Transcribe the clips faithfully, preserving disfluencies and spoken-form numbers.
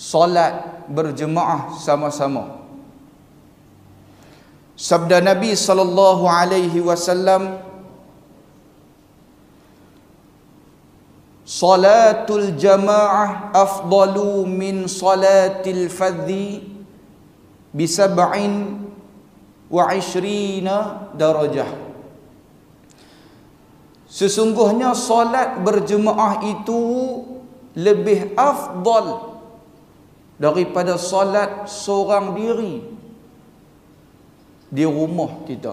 solat berjemaah sama-sama. Sabda Nabi sallallahu alaihi wasallam, salatul jamaah afdalu min salatil fadhi bisab'in wa ishrina darajah. Sesungguhnya solat berjemaah itu lebih afdal daripada solat seorang diri di rumah kita.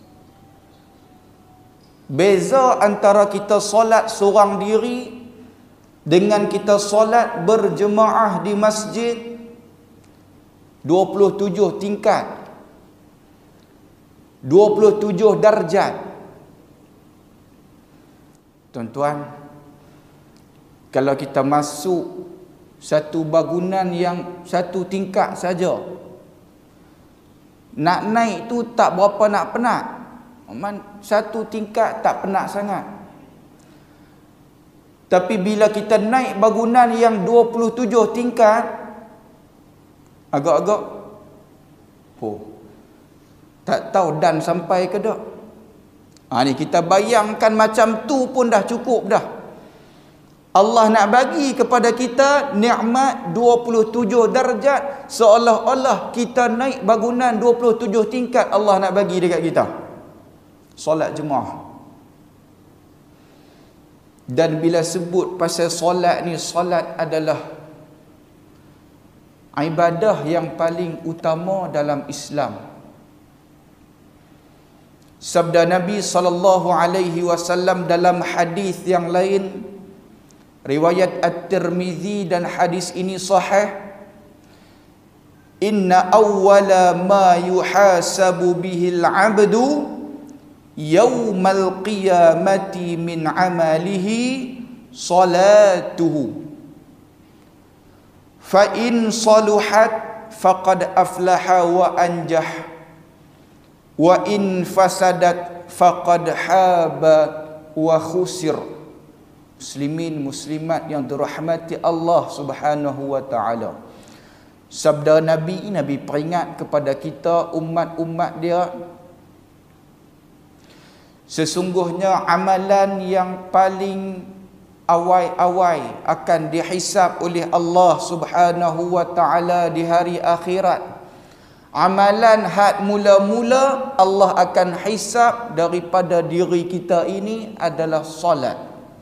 Beza antara kita solat seorang diri dengan kita solat berjemaah di masjid dua puluh tujuh tingkat, dua puluh tujuh darjat. Tuan-tuan, kalau kita masuk satu bangunan yang satu tingkat saja, nak naik tu tak berapa nak penat. Satu tingkat tak penat sangat. Tapi bila kita naik bangunan yang dua puluh tujuh tingkat, agak-agak oh, tak tahu dan sampai ke dak. Ha, ni kita bayangkan macam tu pun dah cukup dah. Allah nak bagi kepada kita nikmat dua puluh tujuh darjat, seolah-olah kita naik bangunan dua puluh tujuh tingkat. Allah nak bagi dekat kita solat jemaah. Dan bila sebut pasal solat ni, solat adalah ibadah yang paling utama dalam Islam. Sabda Nabi sallallahu alaihi wasallam dalam hadis yang lain, riwayat At-Tirmizi, dan hadis ini sahih, inna awwala ma yuhasabu bihil abdu yawmal qiyamati min amalihi salatuhu fa in saluhat faqad aflaha wa anjah wa in fasadat faqad haba wa khusir. Muslimin muslimat yang dirahmati Allah Subhanahu wa taala. Sabda Nabi, Nabi peringat kepada kita umat-umat dia, sesungguhnya amalan yang paling awal-awal akan dihisab oleh Allah Subhanahu wa taala di hari akhirat. Amalan had mula-mula Allah akan hisab daripada diri kita ini adalah solat.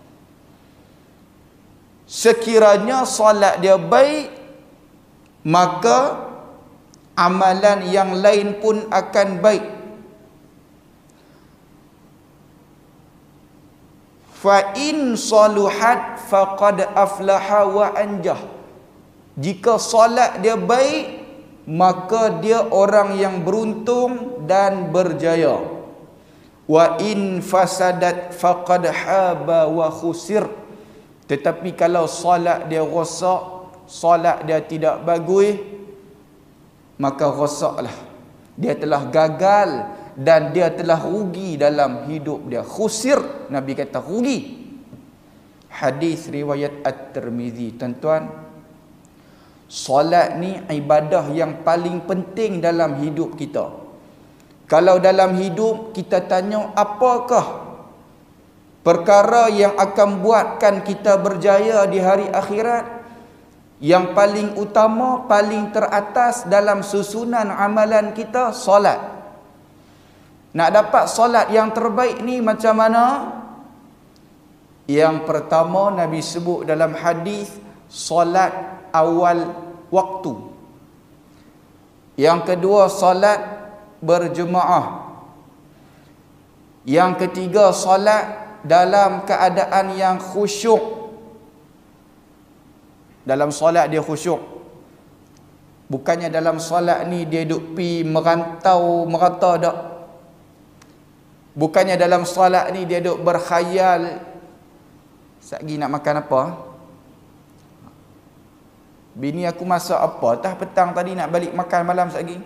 Sekiranya solat dia baik, maka amalan yang lain pun akan baik. Fa in saluhat faqad aflaha wa anjah. Jika solat dia baik, maka dia orang yang beruntung dan berjaya. Wa in fasadat faqad haba wa khusir. Tetapi kalau solat dia rosak, solat dia tidak bagus, maka rosaklah. Dia telah gagal dan dia telah rugi dalam hidup dia. Khusir, Nabi kata rugi. Hadis riwayat At-Tirmizi. Tuan-tuan, solat ni ibadah yang paling penting dalam hidup kita. Kalau dalam hidup kita tanya apakah perkara yang akan buatkan kita berjaya di hari akhirat, yang paling utama, paling teratas dalam susunan amalan kita, solat. Nak dapat solat yang terbaik ni macam mana? Yang pertama Nabi sebut dalam hadis, solat awal waktu. Yang kedua, solat berjemaah. Yang ketiga, solat dalam keadaan yang khusyuk. Dalam solat dia khusyuk. Bukannya dalam solat ni dia duk pi merantau merata dak. Bukannya dalam solat ni dia duk berkhayal, satgi nak makan apa? Bini aku masak apa? Tah petang tadi nak balik makan malam satgi.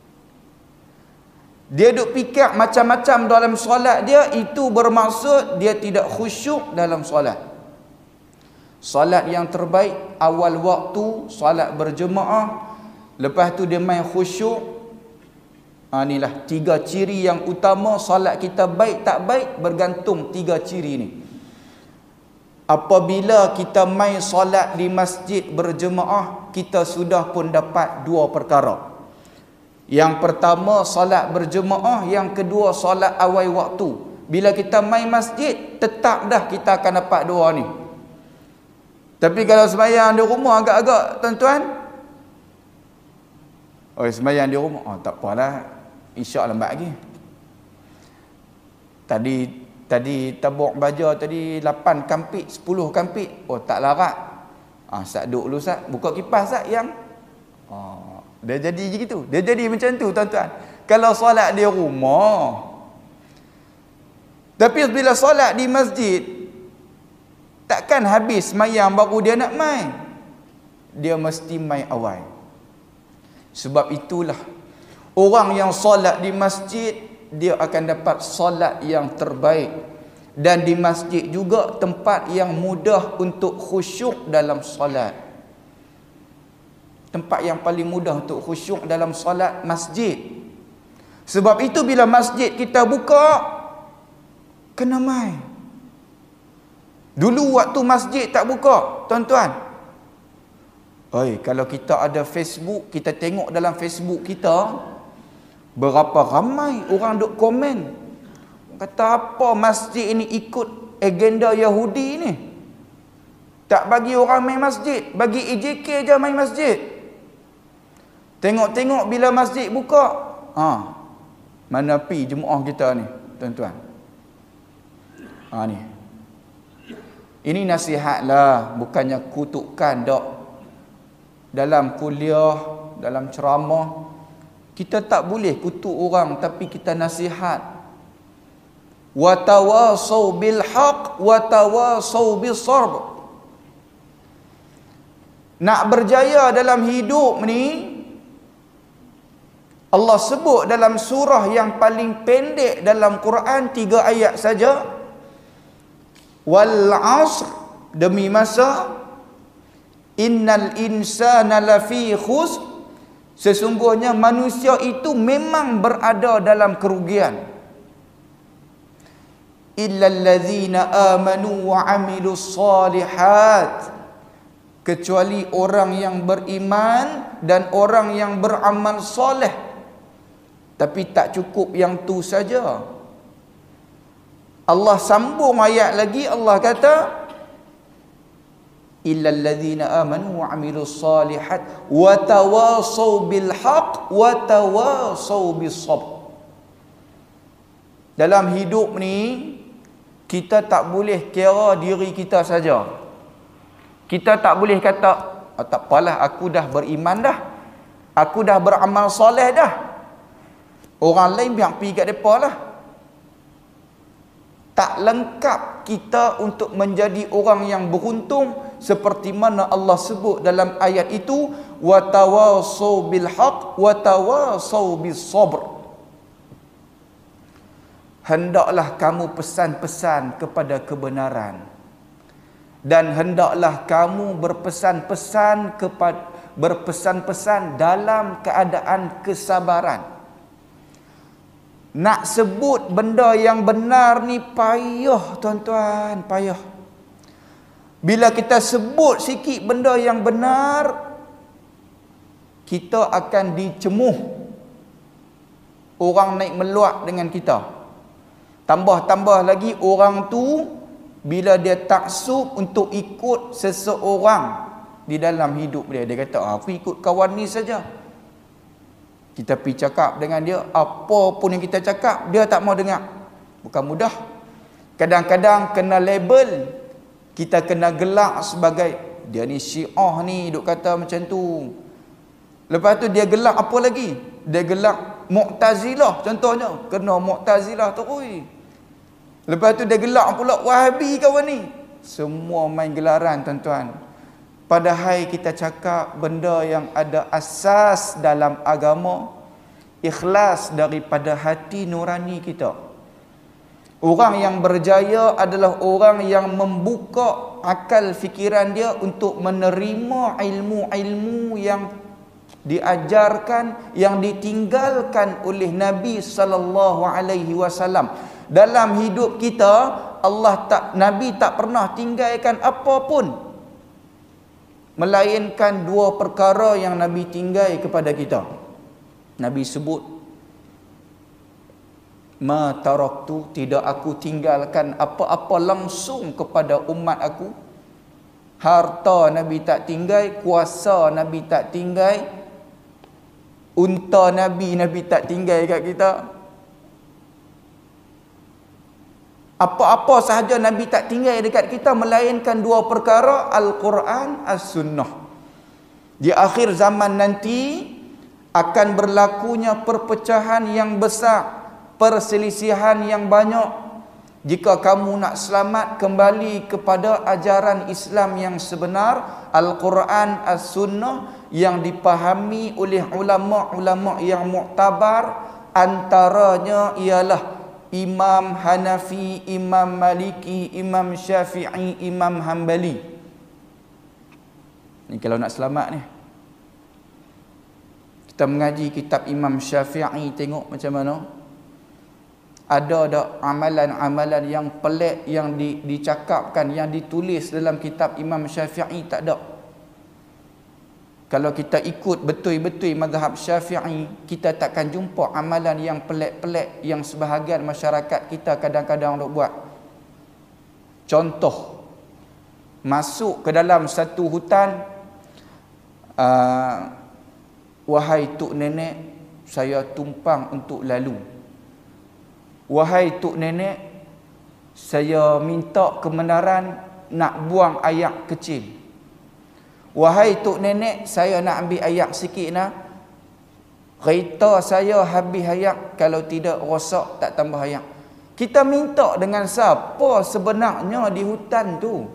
Dia duk fikir macam-macam dalam solat dia, itu bermaksud dia tidak khusyuk dalam solat. Solat yang terbaik awal waktu, solat berjemaah. Lepas tu dia main khusyuk. Ha, inilah tiga ciri yang utama solat kita baik tak baik bergantung tiga ciri ni. Apabila kita main solat di masjid berjemaah, kita sudah pun dapat dua perkara. Yang pertama solat berjemaah, yang kedua solat awal waktu. Bila kita main masjid, tetap dah kita akan dapat dua ni. Tapi kalau sembahyang di rumah agak-agak tuan-tuan, oh sembahyang di rumah, oh tak apalah, insya lambat lagi. Tadi tadi tabuk baja tadi lapan kampik, sepuluh kampik, oh tak larat. Ah sat duduk dulu sat, buka kipas sat yang. Oh, dia jadi begitu. Dia jadi macam tu tuan-tuan. Kalau solat di rumah. Tapi bila solat di masjid, takkan habis semayang baru dia nak main. Dia mesti main awal. Sebab itulah orang yang solat di masjid, dia akan dapat solat yang terbaik. Dan di masjid juga tempat yang mudah untuk khusyuk dalam solat. Tempat yang paling mudah untuk khusyuk dalam solat, masjid. Sebab itu bila masjid kita buka, kena main. Dulu waktu masjid tak buka, tuan-tuan. Oi, kalau kita ada Facebook, kita tengok dalam Facebook kita, berapa ramai orang duk komen. Kata apa masjid ini ikut agenda Yahudi ni. Tak bagi orang main masjid, bagi E J K je main masjid. Tengok-tengok bila masjid buka, ha, mana pi jemaah kita ni, tuan-tuan. Ha ni. Ini nasihatlah, bukannya kutukan dok. Dalam kuliah, dalam ceramah, kita tak boleh kutuk orang, tapi kita nasihat. Wa tawasau bil haq wa tawasau bis sabr. Nak berjaya dalam hidup ni, Allah sebut dalam surah yang paling pendek dalam Quran, tiga ayat saja. Wal asr, demi masa, innal insana lafi khusr, sesungguhnya manusia itu memang berada dalam kerugian. Illal ladzina amanu wa amilus solihat, kecuali orang yang beriman dan orang yang beramal soleh. Tapi tak cukup yang tu saja. Allah sambung ayat lagi, Allah kata illal ladzina amanu wa amilus solihat wa tawasau bil haq wa tawasau bis sabr. Dalam hidup ni kita tak boleh kira diri kita saja. Kita tak boleh kata, oh, tak apalah, aku dah beriman dah, aku dah beramal soleh dah, orang lain biar pergi kat depa lah. Tak lengkap kita untuk menjadi orang yang beruntung seperti mana Allah sebut dalam ayat itu, wa tawasau bil haq wa tawasau bis sabr. Hendaklah kamu pesan-pesan kepada kebenaran, dan hendaklah kamu berpesan-pesan kepada berpesan-pesan dalam keadaan kesabaran. Nak sebut benda yang benar ni payah tuan-tuan, payah. Bila kita sebut sikit benda yang benar, kita akan dicemuh. Orang naik meluat dengan kita. Tambah-tambah lagi orang tu, bila dia taksub untuk ikut seseorang di dalam hidup dia, dia kata, ah, aku ikut kawan ni saja. Kita pergi cakap dengan dia, apa pun yang kita cakap, dia tak mau dengar. Bukan mudah. Kadang-kadang kena label, kita kena gelak sebagai, dia ni Syiah ni, duk kata macam tu. Lepas tu dia gelak apa lagi? Dia gelak Mu'tazilah contohnya, kena Mu'tazilah tu. Ui. Lepas tu dia gelak pula Wahabi kawan ni. Semua main gelaran tuan-tuan. Padahal kita cakap benda yang ada asas dalam agama, ikhlas daripada hati nurani kita. Orang yang berjaya adalah orang yang membuka akal fikiran dia untuk menerima ilmu-ilmu yang diajarkan, yang ditinggalkan oleh Nabi sallallahu alaihi wasallam. Dalam hidup kita, Allah tak Nabi tak pernah tinggalkan apa pun, melainkan dua perkara yang Nabi tinggal kepada kita. Nabi sebut, ma taraktu, tidak aku tinggalkan apa-apa langsung kepada umat aku. Harta Nabi tak tinggal, kuasa Nabi tak tinggal, unta Nabi Nabi tak tinggal kat kita. Apa-apa sahaja Nabi tak tinggal dekat kita, melainkan dua perkara, Al-Quran, As-Sunnah. Di akhir zaman nanti akan berlakunya perpecahan yang besar, perselisihan yang banyak. Jika kamu nak selamat, kembali kepada ajaran Islam yang sebenar, Al-Quran, As-Sunnah, yang dipahami oleh ulama-ulama yang muktabar. Antaranya ialah Imam Hanafi, Imam Maliki, Imam Syafi'i, Imam Hanbali. Ni kalau nak selamat ni, kita mengaji kitab Imam Syafi'i, tengok macam mana. Ada ada amalan-amalan yang pelik yang di, dicakapkan, yang ditulis dalam kitab Imam Syafi'i, tak ada. Kalau kita ikut betul-betul mazhab Syafi'i, kita takkan jumpa amalan yang pelik-pelik yang sebahagian masyarakat kita kadang-kadang dok buat. Contoh, masuk ke dalam satu hutan, uh, wahai tok nenek, saya tumpang untuk lalu. Wahai tok nenek, saya minta kebenaran nak buang ayak kecil. Wahai tok nenek, saya nak ambil ayak sikit nak. Kereta saya habis ayak, kalau tidak rosak tak tambah ayak. Kita minta dengan siapa sebenarnya di hutan tu?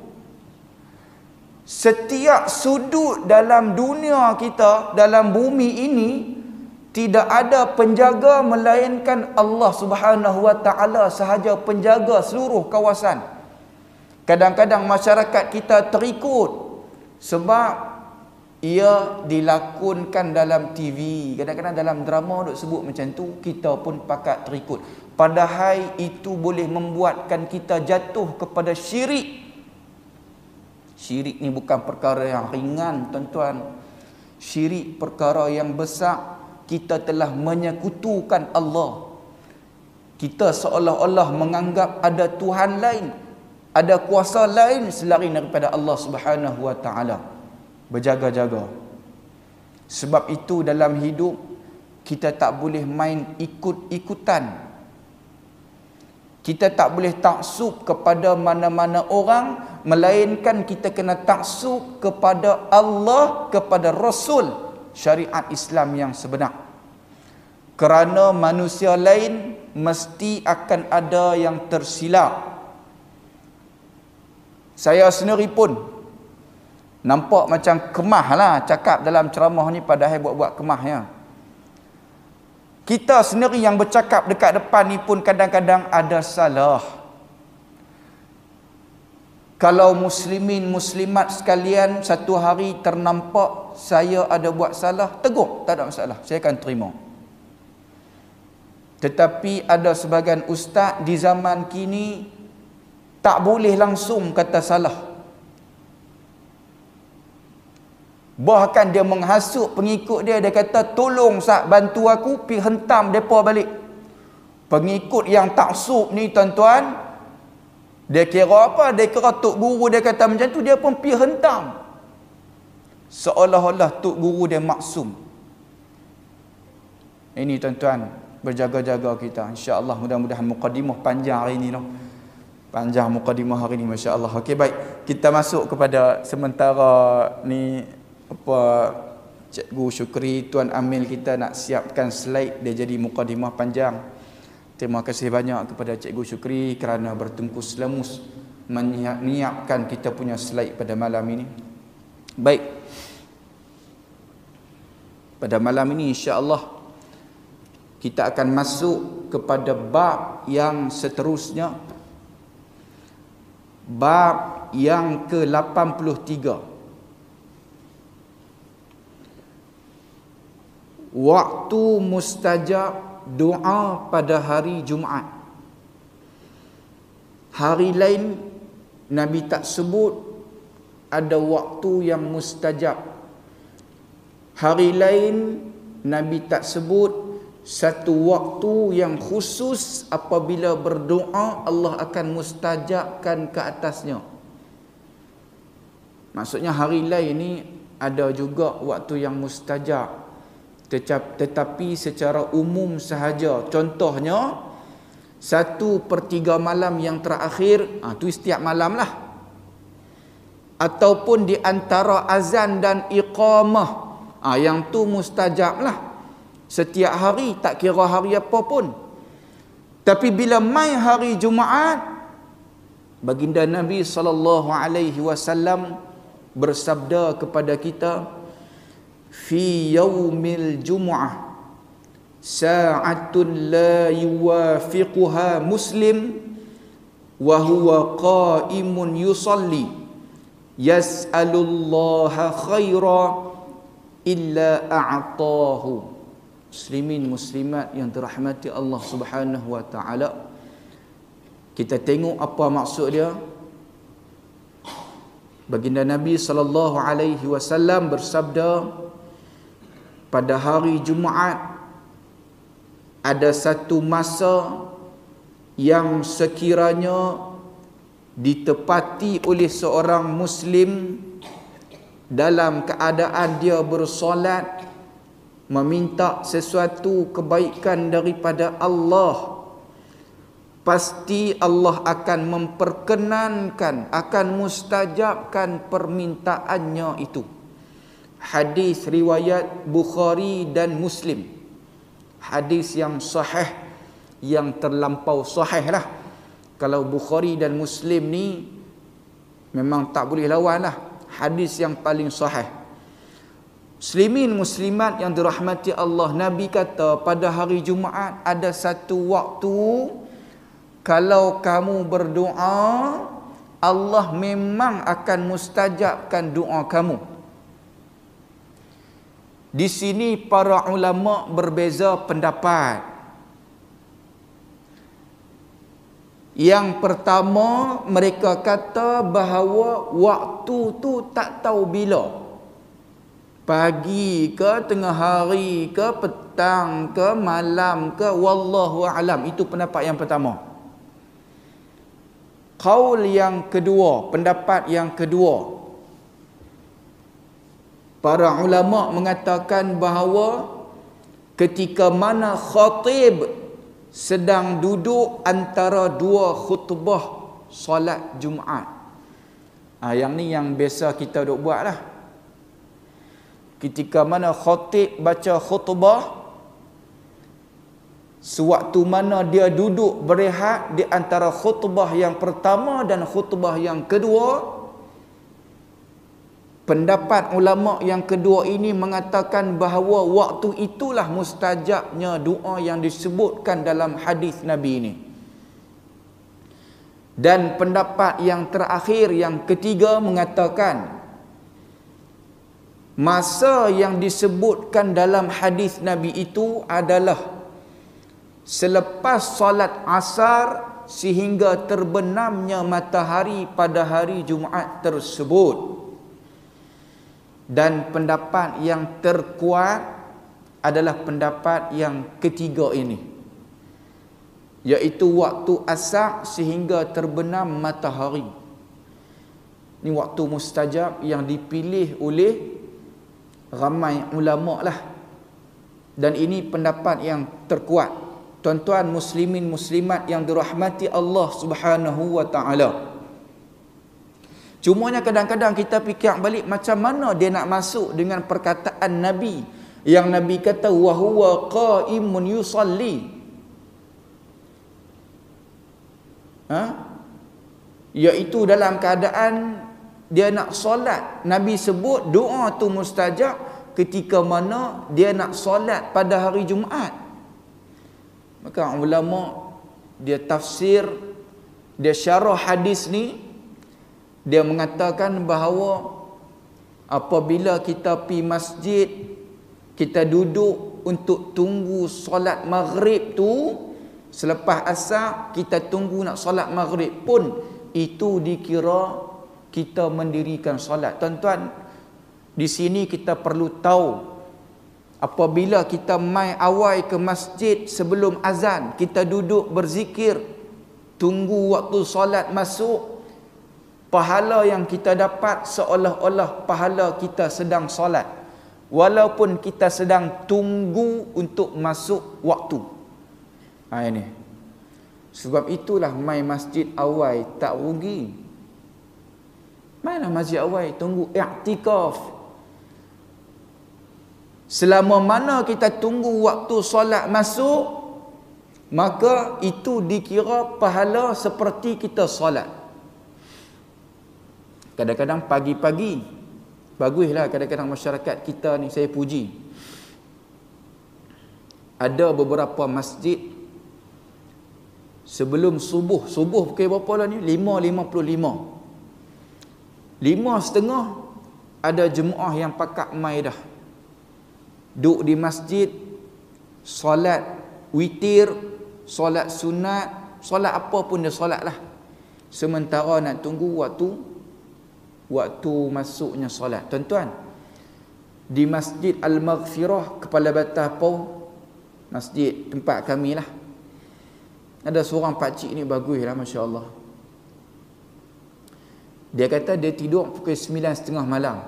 Setiap sudut dalam dunia kita, dalam bumi ini, tidak ada penjaga melainkan Allah Subhanahu wa taala sahaja, penjaga seluruh kawasan. Kadang-kadang masyarakat kita terikut sebab ia dilakonkan dalam T V, kadang-kadang dalam drama duk sebut macam tu, kita pun pakat terikut. Padahal itu boleh membuatkan kita jatuh kepada syirik. Syirik ni bukan perkara yang ringan, tuan-tuan. Syirik perkara yang besar. Kita telah menyekutukan Allah. Kita seolah-olah menganggap ada Tuhan lain, ada kuasa lain selain daripada Allah Subhanahu wa taala. Berjaga-jaga. Sebab itu dalam hidup kita tak boleh main ikut-ikutan. Kita tak boleh taksub kepada mana-mana orang, melainkan kita kena taksub kepada Allah, kepada Rasul, syariat Islam yang sebenar. Kerana manusia lain mesti akan ada yang tersilap. Saya sendiri pun nampak macam kemah lah cakap dalam ceramah ni, padahal buat-buat kemahnya. Kita sendiri yang bercakap dekat depan ni pun kadang-kadang ada salah. Kalau muslimin muslimat sekalian satu hari ternampak saya ada buat salah, tegur, tak ada masalah, saya akan terima. Tetapi ada sebagian ustaz di zaman kini tak boleh langsung kata salah. Bahkan dia menghasut pengikut dia, dia kata tolong sat bantu aku pi hentam depa balik. Pengikut yang taksub ni tuan-tuan, dia kira apa? Dia kira tok guru dia kata macam tu, dia pun pi hentam. Seolah-olah tok guru dia maksum. Ini tuan-tuan, berjaga-jaga kita. Insya-Allah mudah-mudahan mukadimah panjang hari ni noh. Panjang mukadimah hari ni, masya-Allah. Okey, baik. Kita masuk kepada sementara ni apa Cikgu Syukri, Tuan Amil kita nak siapkan slide dia jadi mukadimah panjang. Terima kasih banyak kepada Cikgu Syukri kerana bertungkus lemus menyiapkan kita punya slide pada malam ini. Baik. Pada malam ini insya-Allah Kita akan masuk kepada bab yang seterusnya, bab yang ke lapan puluh tiga. Waktu mustajab doa pada hari Jumaat. Hari lain Nabi tak sebut ada waktu yang mustajab. Hari lain Nabi tak sebut satu waktu yang khusus apabila berdoa Allah akan mustajabkan ke atasnya. Maksudnya hari lain ni ada juga waktu yang mustajab, tetapi secara umum sahaja. Contohnya satu per tiga malam yang terakhir, ah tu setiap malam lah, ataupun di antara azan dan iqamah, ah yang tu mustajab lah. Setiap hari, tak kira hari apa pun. Tapi bila mai hari Jumaat, baginda Nabi sallallahu alaihi wasallam bersabda kepada kita, fi yaumil jumu'ah sa'atun la yuwafiquha muslim wa huwa qa'imun yusalli yas'alullaha khaira illa a'tahu. Muslimin muslimat yang dirahmati Allah Subhanahu wa taala, kita tengok apa maksud dia. Baginda Nabi sallallahu alaihi wasallam bersabda, pada hari Jumaat ada satu masa yang sekiranya ditepati oleh seorang muslim dalam keadaan dia bersolat, meminta sesuatu kebaikan daripada Allah, pasti Allah akan memperkenankan, akan mustajabkan permintaannya itu. Hadis riwayat Bukhari dan Muslim. Hadis yang sahih, yang terlampau sahih lah. Kalau Bukhari dan Muslim ni memang tak boleh lawan lah. Hadis yang paling sahih. Muslimin muslimat yang dirahmati Allah, Nabi kata pada hari Jumaat ada satu waktu kalau kamu berdoa, Allah memang akan mustajabkan doa kamu. Di sini para ulama berbeza pendapat. Yang pertama, mereka kata bahawa waktu tu tak tahu bila. Pagi ke, tengah hari ke, petang ke, malam ke, wallahu alam. Itu pendapat yang pertama. Qaul yang kedua, pendapat yang kedua, para ulama mengatakan bahawa ketika mana khatib sedang duduk antara dua khutbah solat Jumaat. Ah, yang ni yang biasa kita duk buat lah. Ketika mana khatib baca khutbah, sewaktu mana dia duduk berehat di antara khutbah yang pertama dan khutbah yang kedua, pendapat ulama yang kedua ini mengatakan bahawa waktu itulah mustajabnya doa yang disebutkan dalam hadis Nabi ini. Dan pendapat yang terakhir, yang ketiga, mengatakan masa yang disebutkan dalam hadis Nabi itu adalah selepas solat asar sehingga terbenamnya matahari pada hari Jumaat tersebut. Dan pendapat yang terkuat adalah pendapat yang ketiga ini, iaitu waktu asar sehingga terbenam matahari. Ini waktu mustajab yang dipilih oleh ramai ulama lah. Dan ini pendapat yang terkuat. Tuan-tuan muslimin muslimat yang dirahmati Allah Subhanahu wa taala. Cumanya kadang-kadang kita fikir balik, macam mana dia nak masuk dengan perkataan Nabi yang Nabi kata wa huwa qaimun yusalli. Ha? Iaitu dalam keadaan dia nak solat. Nabi sebut doa tu mustajab ketika mana dia nak solat pada hari Jumaat. Maka ulama dia tafsir, dia syarah hadis ni, dia mengatakan bahawa apabila kita pergi masjid, kita duduk untuk tunggu solat maghrib tu, selepas asar kita tunggu nak solat maghrib pun, itu dikira kita mendirikan solat. Tuan-tuan, di sini kita perlu tahu, apabila kita mai awal ke masjid sebelum azan, kita duduk berzikir, tunggu waktu solat masuk, pahala yang kita dapat seolah-olah pahala kita sedang solat, walaupun kita sedang tunggu untuk masuk waktu. Ha, ini sebab itulah mai masjid awal tak rugi. Mainlah masjid awal, tunggu i'tikaf. Selama mana kita tunggu waktu solat masuk, maka itu dikira pahala seperti kita solat. Kadang-kadang pagi-pagi, baguslah kadang-kadang masyarakat kita ni, saya puji, ada beberapa masjid sebelum subuh, subuh pukul berapa lah ni? lima lima puluh lima, lima setengah ada jemaah yang pakak mai dah, duduk di masjid, solat witir, solat sunat, solat apa pun dia solat lah, sementara nak tunggu waktu waktu masuknya solat. Tuan-tuan, di Masjid Al-Maghfirah, Kepala Batah Pau, masjid tempat kami lah, ada seorang pakcik ni bagus lah, Masya Allah. Dia kata dia tidur pukul sembilan setengah malam,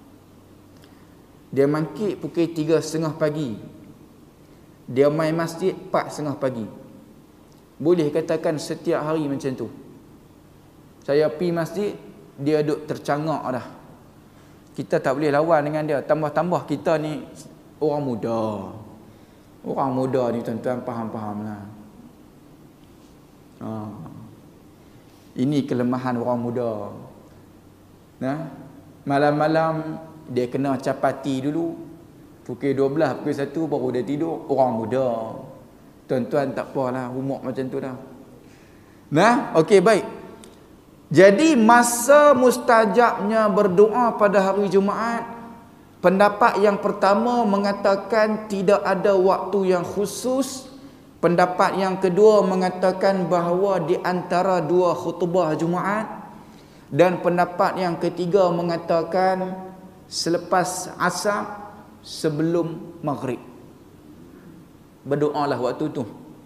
dia mangkit pukul tiga setengah pagi, dia main masjid empat setengah pagi. Boleh katakan setiap hari macam tu. Saya pergi masjid, dia duduk tercangak dah. Kita tak boleh lawan dengan dia. Tambah-tambah kita ni orang muda. Orang muda ni tuan-tuan faham-faham lah. Ha. Ini kelemahan orang muda. Nah, malam-malam dia kena capati dulu. Pukul dua belas, pukul satu baru dia tidur. Orang muda. Tuan-tuan tak apalah, umur macam tu dah. Nah, okey, baik. Jadi masa mustajabnya berdoa pada hari Jumaat, pendapat yang pertama mengatakan tidak ada waktu yang khusus. Pendapat yang kedua mengatakan bahawa di antara dua khutbah Jumaat. Dan pendapat yang ketiga mengatakan selepas asar, sebelum maghrib. Berdoalah waktu tu.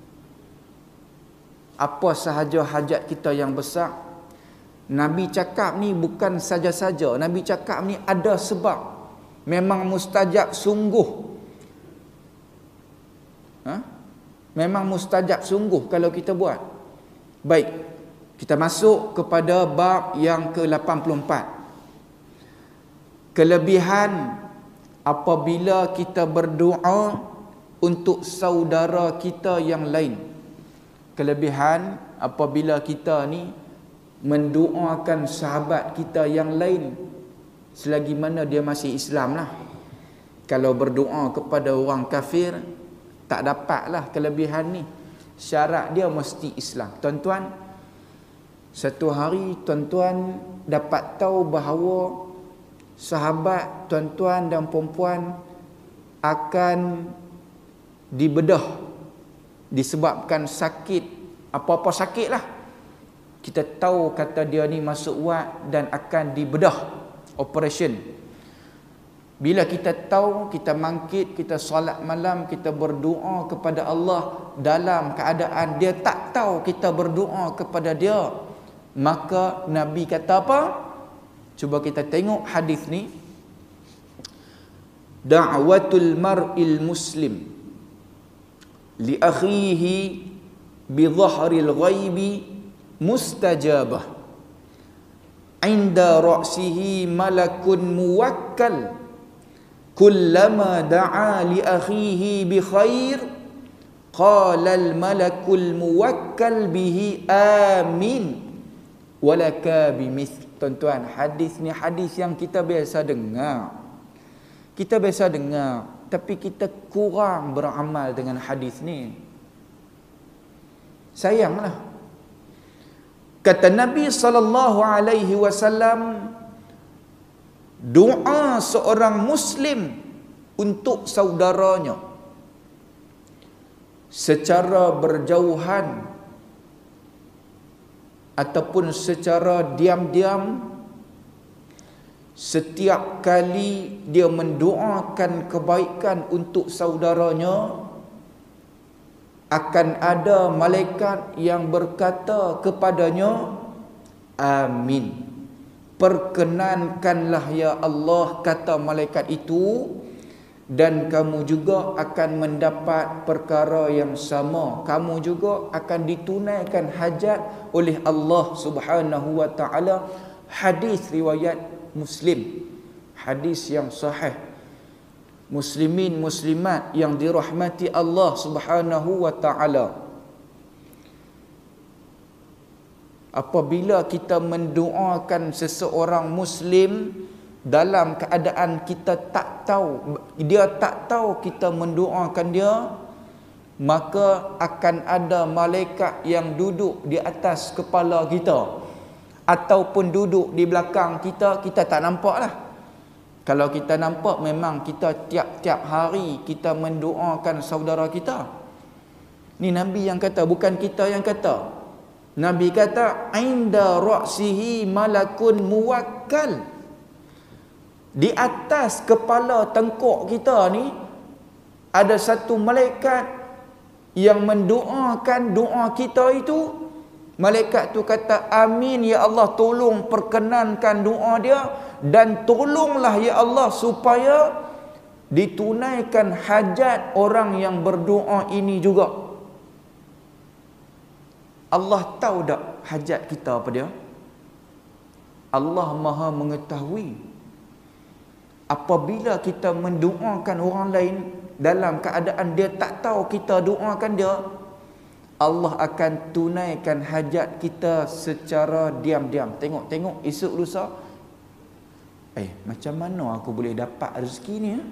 Apa sahaja hajat kita yang besar, Nabi cakap ni bukan saja-saja. Nabi cakap ni ada sebab. Memang mustajab sungguh. Ha? Memang mustajab sungguh kalau kita buat. Baik, kita masuk kepada bab yang ke lapan puluh empat. Kelebihan apabila kita berdoa untuk saudara kita yang lain. Kelebihan apabila kita ni mendoakan sahabat kita yang lain, selagi mana dia masih Islam lah. Kalau berdoa kepada orang kafir, tak dapatlah kelebihan ni. Syarat dia mesti Islam. Tuan-tuan, satu hari tuan-tuan dapat tahu bahawa sahabat tuan-tuan dan perempuan akan dibedah disebabkan sakit, apa-apa sakit lah. Kita tahu kata dia ni masuk wad dan akan dibedah, operation. Bila kita tahu, kita mangkit, kita solat malam, kita berdoa kepada Allah dalam keadaan dia tak tahu kita berdoa kepada dia, maka Nabi kata apa? Cuba kita tengok hadis ni. Da'watul mar'il muslim li akhihi bi dhahril ghaibi mustajabah inda ra'sihi malakun muwakkal kullama da'a li akhihi bi khair qala al malakul muwakkal bihi amin walaka bimith. Tuan-tuan, hadis ni hadis yang kita biasa dengar. Kita biasa dengar, tapi kita kurang beramal dengan hadis ni. Sayanglah. Kata Nabi sallallahu alaihi wasallam, doa seorang muslim untuk saudaranya secara berjauhan ataupun secara diam-diam, setiap kali dia mendoakan kebaikan untuk saudaranya, akan ada malaikat yang berkata kepadanya, amin. Perkenankanlah ya Allah, kata malaikat itu, dan kamu juga akan mendapat perkara yang sama. Kamu juga akan ditunaikan hajat oleh Allah Subhanahu wa taala. Hadis riwayat Muslim. Hadis yang sahih. Muslimin muslimat yang dirahmati Allah Subhanahu wa taala, apabila kita mendoakan seseorang muslim dalam keadaan kita tak tahu, dia tak tahu kita mendoakan dia, maka akan ada malaikat yang duduk di atas kepala kita ataupun duduk di belakang kita. Kita tak nampak lah. Kalau kita nampak, memang kita tiap-tiap hari kita mendoakan saudara kita. Ni Nabi yang kata, bukan kita yang kata. Nabi kata, inda ra'sihi malakun muwakkal. Di atas kepala tengkuk kita ni ada satu malaikat yang mendoakan doa kita itu. Malaikat tu kata, amin ya Allah, tolong perkenankan doa dia, dan tolonglah ya Allah supaya ditunaikan hajat orang yang berdoa ini juga. Allah tahu tak hajat kita apa dia? Allah Maha mengetahui. Apabila kita mendoakan orang lain dalam keadaan dia tak tahu kita doakan dia, Allah akan tunaikan hajat kita secara diam-diam. Tengok-tengok esok lusa, eh macam mana aku boleh dapat rezeki ni ya?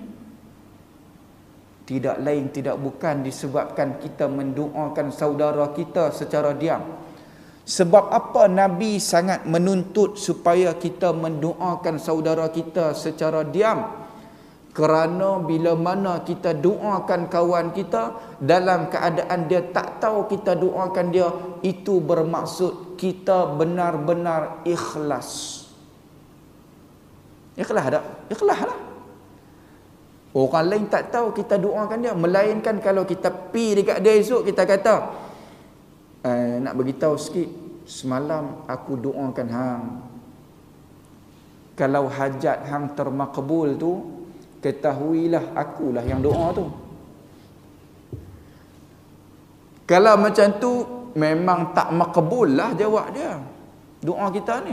Tidak lain tidak bukan disebabkan kita mendoakan saudara kita secara diam. Sebab apa Nabi sangat menuntut supaya kita mendoakan saudara kita secara diam? Kerana bila mana kita doakan kawan kita dalam keadaan dia tak tahu kita doakan dia, itu bermaksud kita benar-benar ikhlas. Ikhlas tak? Ikhlas lah. Orang lain tak tahu kita doakan dia. Melainkan kalau kita pi dekat dia esok, kita kata, eh, nak beritahu sikit, semalam aku doakan hang. Kalau hajat hang termakbul tu, ketahuilah akulah yang doa tu. Kalau macam tu, memang tak makbul lah jawab dia, doa kita ni.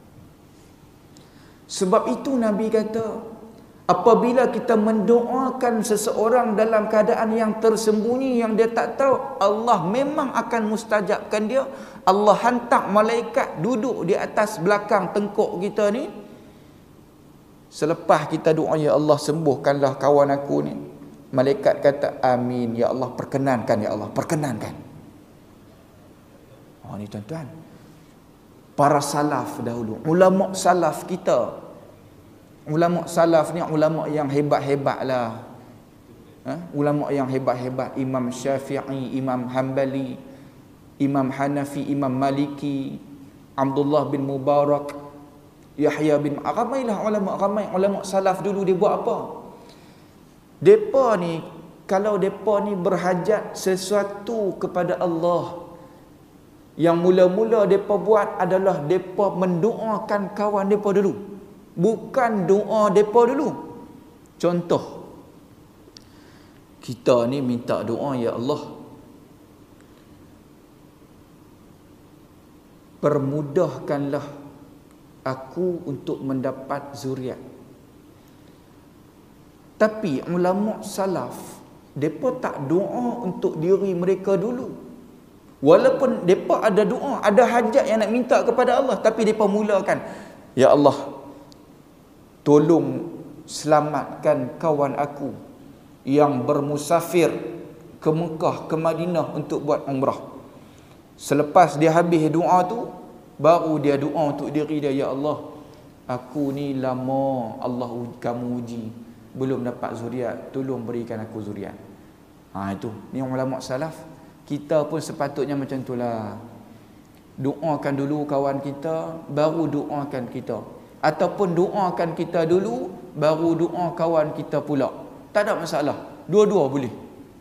Sebab itu Nabi kata, apabila kita mendoakan seseorang dalam keadaan yang tersembunyi, yang dia tak tahu, Allah memang akan mustajabkan dia. Allah hantar malaikat duduk di atas belakang tengkuk kita ni. Selepas kita doa, ya Allah sembuhkanlah kawan aku ni, malaikat kata, amin ya Allah, perkenankan ya Allah, perkenankan. Oh ni tuan-tuan, para salaf dahulu, ulama salaf kita. Ulama salaf ni ulama yang hebat-hebat lah. Ha? Ulama yang hebat-hebat. Imam Syafi'i, Imam Hanbali, Imam Hanafi, Imam Maliki, Abdullah bin Mubarak, Yahya bin, ramailah ulama, ramai ulama salaf dulu. Dia buat apa? Depa ni, kalau depa ni berhajat sesuatu kepada Allah, yang mula-mula depa buat adalah depa mendoakan kawan depa dulu, bukan doa depa dulu. Contoh, kita ni minta doa, ya Allah, permudahkanlah aku untuk mendapat zuriat. Tapi ulama salaf, depa tak doa untuk diri mereka dulu. Walaupun depa ada doa, ada hajat yang nak minta kepada Allah, tapi depa mulakan, ya Allah, tolong selamatkan kawan aku yang bermusafir ke Mekah, ke Madinah untuk buat umrah. Selepas dia habis doa tu, baru dia doa untuk diri dia, ya Allah, aku ni lama Allah kamu uji, belum dapat zuriat, tolong berikan aku zuriat. Ha, itu ni ulama salaf. Kita pun sepatutnya macam itulah. Doakan dulu kawan kita, baru doakan kita. Ataupun doakan kita dulu, baru doa kawan kita pula. Tak ada masalah. Dua-dua boleh.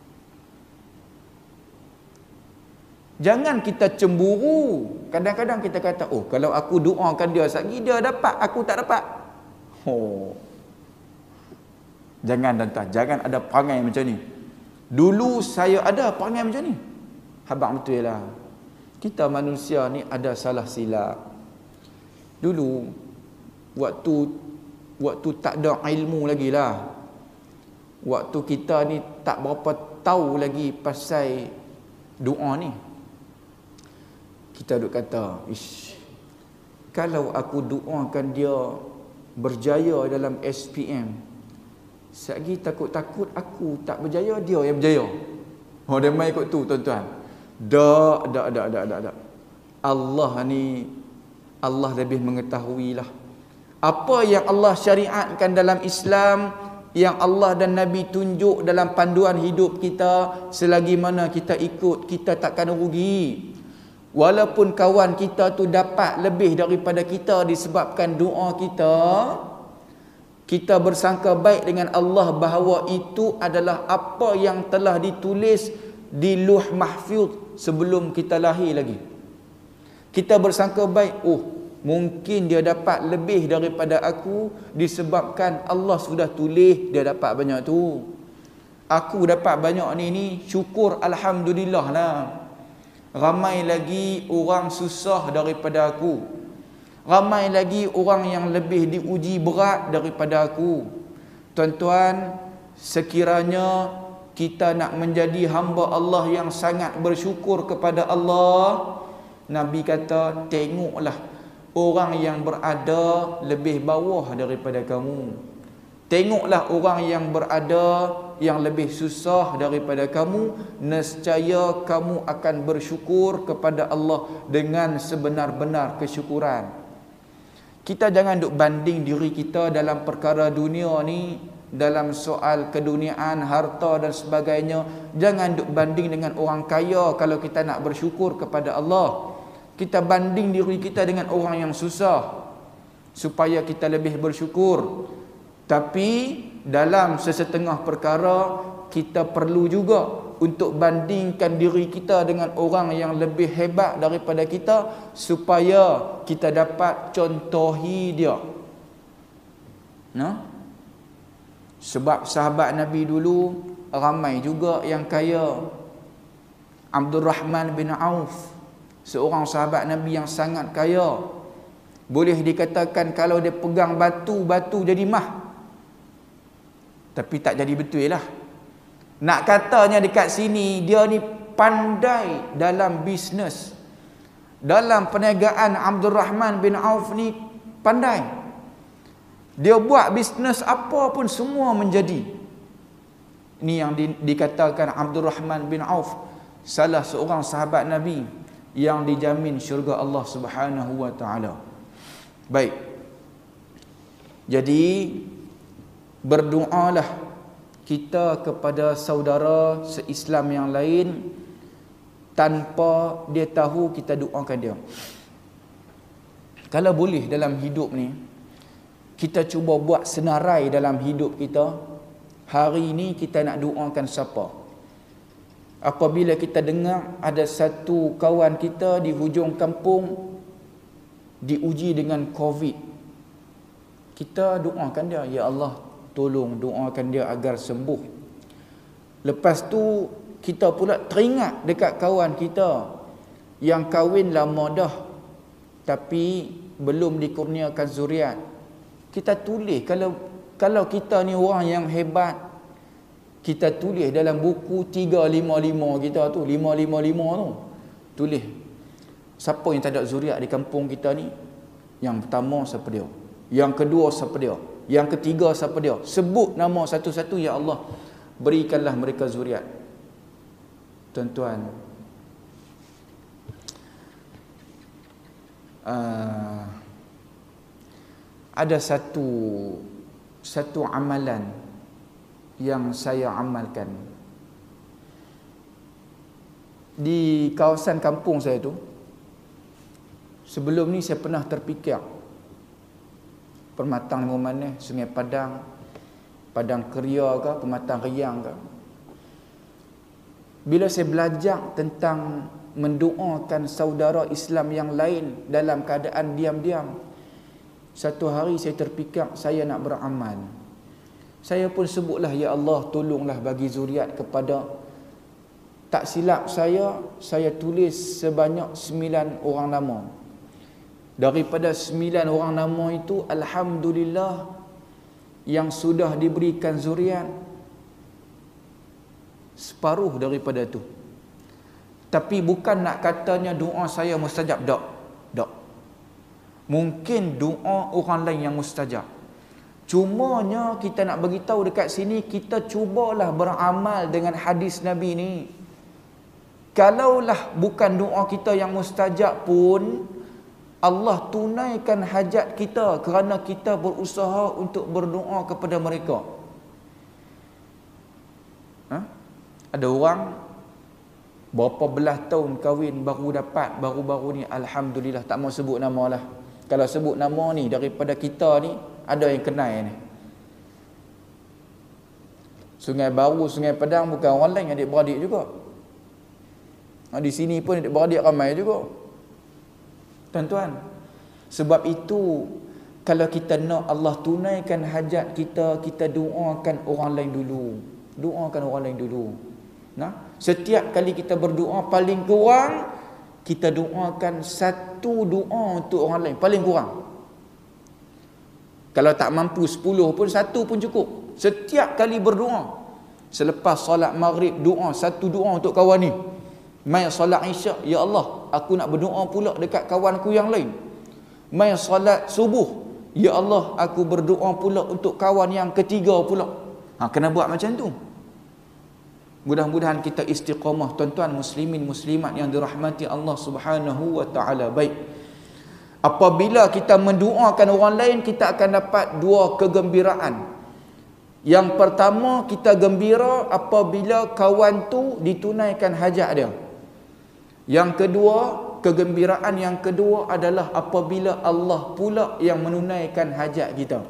Jangan kita cemburu. Kadang-kadang kita kata, oh kalau aku doakan dia satgi, dia dapat, aku tak dapat. Oh. Jangan tuan-tuan, jangan ada perangai macam ni. Dulu saya ada perangai macam ni. Habang betul lah. Kita manusia ni ada salah silap. Dulu waktu waktu tak ada ilmu lagi lah. Waktu kita ni tak berapa tahu lagi pasal doa ni. Kita duk kata, ish, kalau aku doakan dia berjaya dalam S P M, satgi takut-takut aku tak berjaya, dia yang berjaya. Oh, dia main ikut tu tuan-tuan. Tak, tak, tak, tak, tak, tak. Allah ni, Allah lebih mengetahui lah. Apa yang Allah syariatkan dalam Islam, yang Allah dan Nabi tunjuk dalam panduan hidup kita, selagi mana kita ikut, kita takkan rugi. Walaupun kawan kita tu dapat lebih daripada kita disebabkan doa kita, kita bersangka baik dengan Allah bahawa itu adalah apa yang telah ditulis di Lauh Mahfuz sebelum kita lahir lagi. Kita bersangka baik, oh mungkin dia dapat lebih daripada aku disebabkan Allah sudah tulis dia dapat banyak tu. Aku dapat banyak ni ni, syukur alhamdulillah lah. Ramai lagi orang susah daripada aku. Ramai lagi orang yang lebih diuji berat daripada aku. Tuan-tuan, sekiranya kita nak menjadi hamba Allah yang sangat bersyukur kepada Allah, Nabi kata, tengoklah orang yang berada lebih bawah daripada kamu. Tengoklah orang yang berada yang lebih susah daripada kamu, nescaya kamu akan bersyukur kepada Allah dengan sebenar-benar kesyukuran. Kita jangan duk banding diri kita dalam perkara dunia ni, dalam soal keduniaan, harta dan sebagainya. Jangan duk banding dengan orang kaya kalau kita nak bersyukur kepada Allah. Kita banding diri kita dengan orang yang susah supaya kita lebih bersyukur. Tapi dalam sesetengah perkara kita perlu juga untuk bandingkan diri kita dengan orang yang lebih hebat daripada kita supaya kita dapat contohi dia. Nah? Sebab sahabat Nabi dulu ramai juga yang kaya. Abdul Rahman bin Auf, seorang sahabat Nabi yang sangat kaya. Boleh dikatakan kalau dia pegang batu, batu jadi mah. Tapi tak jadi betul lah. Nak katanya dekat sini, dia ni pandai dalam bisnes. Dalam perniagaan, Abdul Rahman bin Auf ni pandai. Dia buat bisnes apa pun semua menjadi. Ini yang di, dikatakan Abdul Rahman bin Auf, salah seorang sahabat Nabi yang dijamin syurga Allah Subhanahu wa taala. Baik. Jadi berdoalah kita kepada saudara se-Islam yang lain tanpa dia tahu kita doakan dia. Kalau boleh dalam hidup ni, kita cuba buat senarai dalam hidup kita. Hari ini kita nak doakan siapa? Apabila kita dengar ada satu kawan kita di hujung kampung diuji dengan COVID, kita doakan dia, ya Allah, tolong doakan dia agar sembuh. Lepas tu kita pula teringat dekat kawan kita yang kahwin lama dah tapi belum dikurniakan zuriat. Kita tulis, kalau kalau kita ni orang yang hebat, kita tulis dalam buku tiga lima lima kita tu, lima lima lima tu, tulis siapa yang tak ada zuriat di kampung kita ni. Yang pertama siapa dia, yang kedua siapa dia, yang ketiga siapa dia. Sebut nama satu-satu, ya Allah, berikanlah mereka zuriat. Tuan-tuan, uh, ada satu satu amalan yang saya amalkan di kawasan kampung saya tu. Sebelum ni saya pernah terfikir Permatang Limau Manis, Sungai Padang, Padang Keria ke, Pematang Riang ke. Bila saya belajar tentang mendoakan saudara Islam yang lain dalam keadaan diam-diam, satu hari saya terfikir saya nak beramal. Saya pun sebutlah, ya Allah, tolonglah bagi zuriat kepada, tak silap saya, saya tulis sebanyak sembilan orang nama. Daripada sembilan orang nama itu, alhamdulillah, yang sudah diberikan zuriat separuh daripada tu. Tapi bukan nak katanya doa saya mustajab, tak. Tak. Mungkin doa orang lain yang mustajab. Cumanya kita nak bagi tahu dekat sini, kita cubalah beramal dengan hadis Nabi ni. Kalaulah bukan doa kita yang mustajab pun, Allah tunaikan hajat kita kerana kita berusaha untuk berdoa kepada mereka. Ha? Ada orang berapa belah tahun kahwin baru dapat, baru-baru ni alhamdulillah, tak mau sebut nama lah. Kalau sebut nama ni daripada kita ni, ada yang kenal ni. Sungai Baru, Sungai Padang bukan orang lain, adik-beradik juga. Di sini pun adik-beradik ramai juga. Tuan-tuan, sebab itu kalau kita nak Allah tunaikan hajat kita, kita doakan orang lain dulu. Doakan orang lain dulu. Nah, setiap kali kita berdoa, paling kurang kita doakan satu doa untuk orang lain, paling kurang. Kalau tak mampu sepuluh pun, satu pun cukup. Setiap kali berdoa, selepas solat maghrib, doa satu doa untuk kawan ni. Mai solat isyak, ya Allah, aku nak berdoa pula dekat kawanku yang lain. Mai solat subuh, ya Allah, aku berdoa pula untuk kawan yang ketiga pula. Ha, kena buat macam tu. Mudah-mudahan kita istiqamah, tuan-tuan muslimin muslimat yang dirahmati Allah Subhanahu wa taala. Baik. Apabila kita mendoakan orang lain, kita akan dapat dua kegembiraan. Yang pertama, kita gembira apabila kawan tu ditunaikan hajat dia. Yang kedua, kegembiraan yang kedua adalah apabila Allah pula yang menunaikan hajat kita.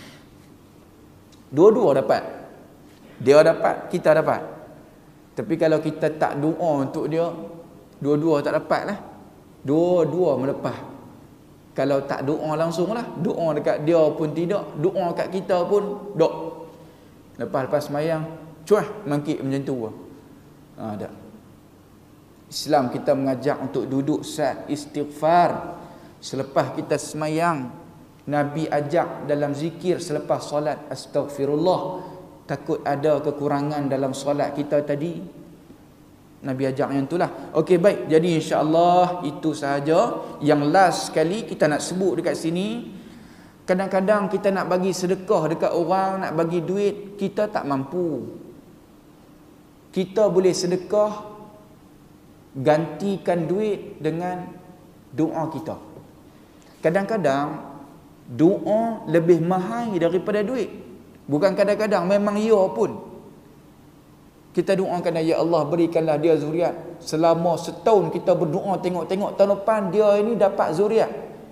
Dua-dua dapat. Dia dapat, kita dapat. Tapi kalau kita tak doa untuk dia, dua-dua tak dapat lah. Dua-dua melepas. Kalau tak doa langsung lah, doa dekat dia pun tidak, doa kat kita pun tak. Lepas-lepas semayang, cuah, mangkit macam tu lah. Ha, tak. Islam kita mengajak untuk duduk saat istighfar. Selepas kita semayang, Nabi ajak dalam zikir selepas solat, astaghfirullah. Takut ada kekurangan dalam solat kita tadi, Nabi ajak yang itulah. Okey, baik. Jadi insya-Allah itu sahaja. Yang last sekali kita nak sebut dekat sini, kadang-kadang kita nak bagi sedekah dekat orang, nak bagi duit, kita tak mampu. Kita boleh sedekah, gantikan duit dengan doa kita. Kadang-kadang doa lebih mahal daripada duit. Bukan kadang-kadang, memang ya pun. Kita doakan, ya Allah, berikanlah dia zuriat. Selama setahun kita berdoa, tengok-tengok tahun depan dia ini dapat zuriat.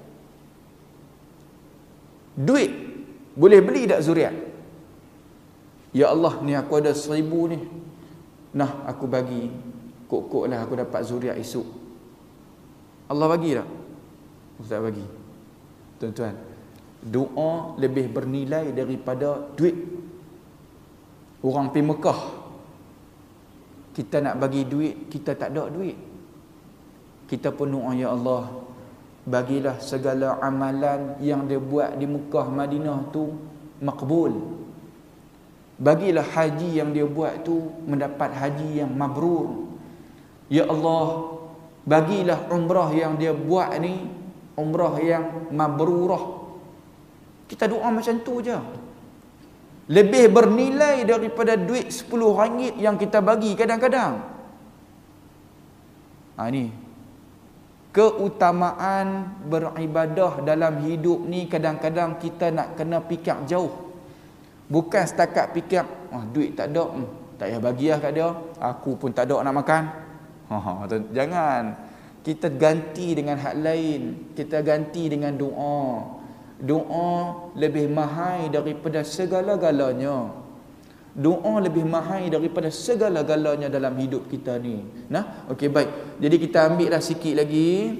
Duit boleh beli tak zuriat? Ya Allah, ni aku ada seribu ni, nah aku bagi, kok-kok lah aku dapat zuriat esok. Allah bagi tak? Ustaz bagi. Tuan-tuan, doa lebih bernilai daripada duit. Orang pergi Mekah, kita nak bagi duit, kita tak ada duit. Kita pun doa, ya Allah, bagilah segala amalan yang dia buat di Mekah, Madinah tu makbul. Bagilah haji yang dia buat tu mendapat haji yang mabrur. Ya Allah, bagilah umrah yang dia buat ni umrah yang mabrurah. Kita doa macam tu je. Lebih bernilai daripada duit sepuluh ringgit yang kita bagi kadang-kadang. Ha, ni keutamaan beribadah dalam hidup ni kadang-kadang kita nak kena fikir jauh. Bukan setakat fikir, oh, duit tak ada, hmm, tak payah bagi lah kat dia, aku pun tak ada nak makan. Ha, ha, jangan. Kita ganti dengan hak lain. Kita ganti dengan doa. Doa lebih mahal daripada segala-galanya. Doa lebih mahal daripada segala-galanya dalam hidup kita ni. Nah, okey, baik. Jadi kita ambil dah sikit lagi.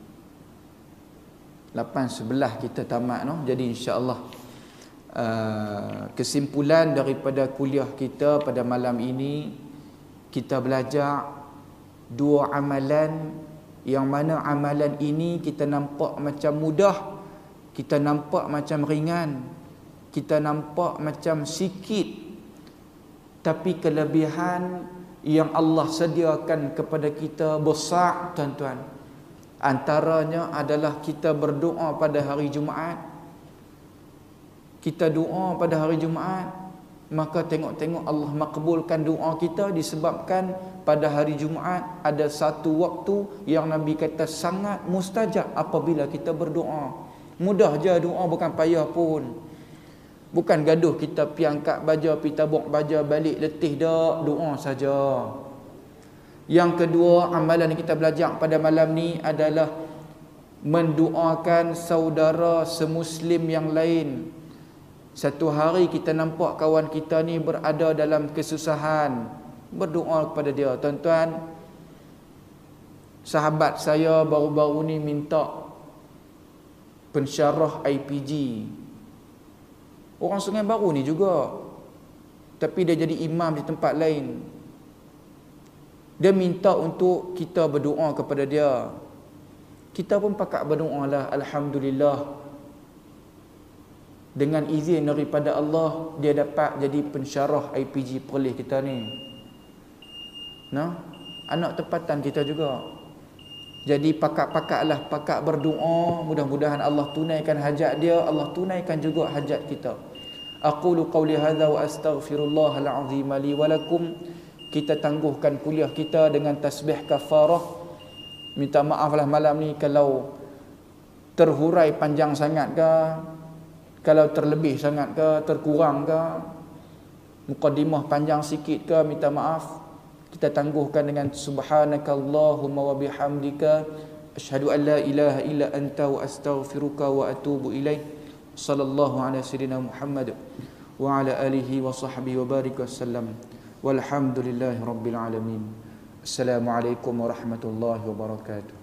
lapan sebelah kita tamat, no. Jadi insya-Allah uh, kesimpulan daripada kuliah kita pada malam ini, kita belajar dua amalan yang mana amalan ini kita nampak macam mudah, kita nampak macam ringan, kita nampak macam sikit, tapi kelebihan yang Allah sediakan kepada kita besar, tuan-tuan. Antaranya adalah kita berdoa pada hari Jumaat. Kita doa pada hari Jumaat, maka tengok-tengok Allah makbulkan doa kita disebabkan pada hari Jumaat ada satu waktu yang Nabi kata sangat mustajab apabila kita berdoa. Mudah je doa, bukan payah pun. Bukan gaduh kita pi angkat baja, pi tabuk baja, balik letih dak, doa saja. Yang kedua, amalan yang kita belajar pada malam ni adalah mendoakan saudara semuslim yang lain. Satu hari kita nampak kawan kita ni berada dalam kesusahan, berdoa kepada dia. Tuan-tuan, sahabat saya baru-baru ni minta pensyarah I P G. Orang Sungai Baru ni juga, tapi dia jadi imam di tempat lain. Dia minta untuk kita berdoa kepada dia. Kita pun pakak berdoa lah. Alhamdulillah, dengan izin daripada Allah, dia dapat jadi pensyarah I P G Perlis kita ni. Nah, anak tempatan kita juga. Jadi pakak-pakaklah, pakak berdoa, mudah-mudahan Allah tunaikan hajat dia, Allah tunaikan juga hajat kita. Aqulu qawli hadza wa astaghfirullahal azim li wa lakum. Kita tangguhkan kuliah kita dengan tasbih kafarah. Minta maaflah malam ni kalau terhurai panjang sangat ke, kalau terlebih sangat ke, terkurang ke, muqaddimah panjang sikit ke, minta maaf. Kita tangguhkan dengan subhanakallahumma wa bihamdika asyhadu an la ilaha illa anta wa astaghfiruka wa atubu ilaik. Sallallahu ala sayyidina Muhammad wa ala alihi wa sahbihi wa barik wasallam. Walhamdulillahi rabbil alamin. Assalamualaikum warahmatullahi wabarakatuh.